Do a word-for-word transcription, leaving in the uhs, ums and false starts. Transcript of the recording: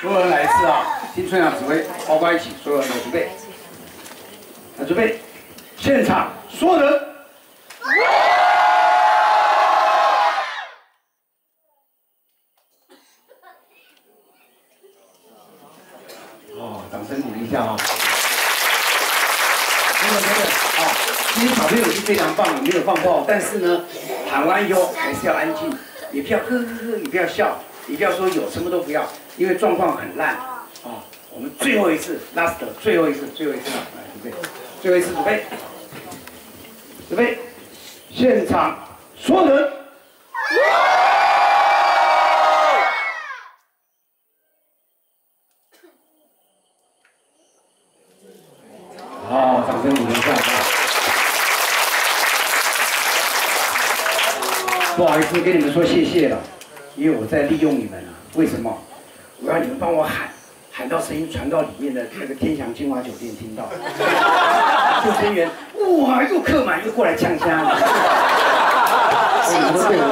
所有人来一次啊！听村长指挥，包括一起，所有人准备。来准备，现场所有人。哦，掌声鼓励一下啊！真的真的啊，今天小朋友是非常棒，没有放炮，但是呢，喊完以后还是要安静，也不要呵呵呵，也不要笑，也不要说有，什么都不要，因为状况很烂啊。我们最后一次 ，last， 最后一次，最后一次了，来准备，最后一次准备，准备，现场所有人。好，掌声鼓励一下。不好意思，跟你们说谢谢了，因为我在利用你们啊。为什么？我要你们帮我喊，喊到声音传到里面的那个天祥金华酒店听到。救生员，哇，又客满又过来呛虾了。你们都对我